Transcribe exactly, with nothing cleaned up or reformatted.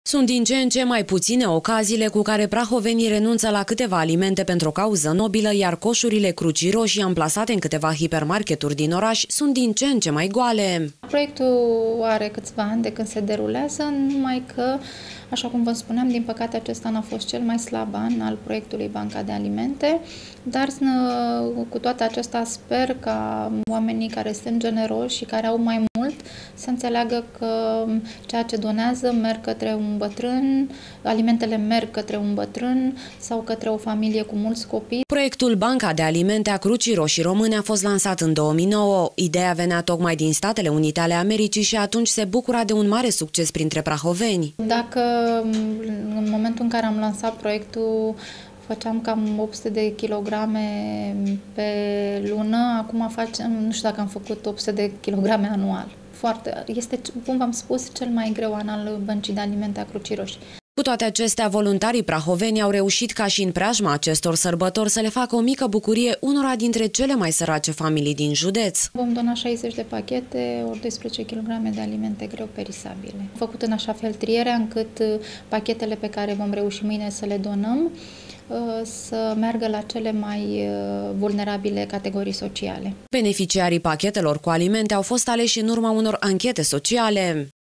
Sunt din ce în ce mai puține ocaziile cu care prahovenii renunță la câteva alimente pentru o cauză nobilă, iar coșurile Crucii Roșii amplasate în câteva hipermarketuri din oraș sunt din ce în ce mai goale. Proiectul are câțiva ani de când se derulează, numai că, așa cum vă spuneam, din păcate acesta n-a fost cel mai slab an al proiectului Banca de Alimente, dar cu toate acestea sper ca oamenii care sunt generoși și care au mai mult să înțeleagă că ceea ce donează merg către un bătrân, alimentele merg către un bătrân sau către o familie cu mulți copii. Proiectul Banca de Alimente a Crucii Roșii Române a fost lansat în două mii nouă. Ideea venea tocmai din Statele Unite ale Americii și atunci se bucura de un mare succes printre prahoveni. Dacă în momentul în care am lansat proiectul făceam cam opt sute de kilograme pe lună, acum facem, nu știu dacă am făcut opt sute de kilograme anual. Foarte, este, cum v-am spus, cel mai greu an al Băncii de Alimente a Crucii Roșii. Cu toate acestea, voluntarii prahoveni au reușit ca și în preajma acestor sărbători să le facă o mică bucurie unora dintre cele mai sărace familii din județ. Vom dona șaizeci de pachete, ori doisprezece kilograme de alimente greu perisabile. Am făcut în așa fel trierea încât pachetele pe care vom reuși mâine să le donăm să meargă la cele mai vulnerabile categorii sociale. Beneficiarii pachetelor cu alimente au fost aleși în urma unor anchete sociale.